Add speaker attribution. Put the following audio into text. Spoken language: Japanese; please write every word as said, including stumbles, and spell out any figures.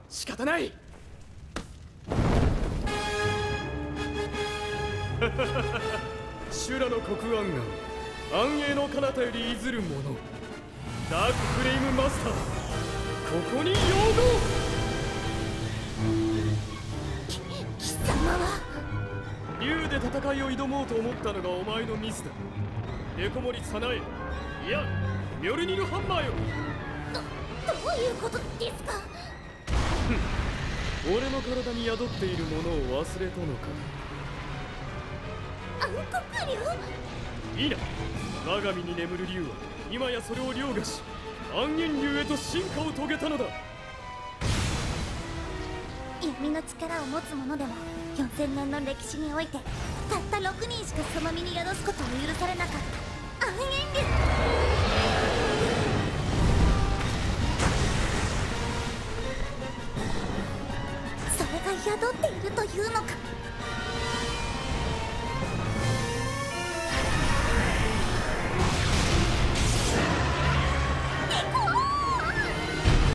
Speaker 1: 仕方ない。修羅の国王が暗影の彼方よりいずる者、ダークフレイムマスター、ここに擁護。
Speaker 2: 貴様は
Speaker 1: 竜で戦いを挑もうと思ったのがお前のミスだ。デコモリサナエ、いやミョルニルハンマーよ。
Speaker 2: どどういうことですか。
Speaker 1: 俺の体に宿っているものを忘れたのか。
Speaker 2: 暗黒竜。
Speaker 1: いいな。我が身に眠る竜は今やそれを凌駕し暗炎竜へと進化を遂げたのだ。
Speaker 2: 闇の力を持つ者でもよんせんねんの歴史においてたったろくにんしかその身に宿すことを許されなかった暗炎竜。それが宿っているというのか。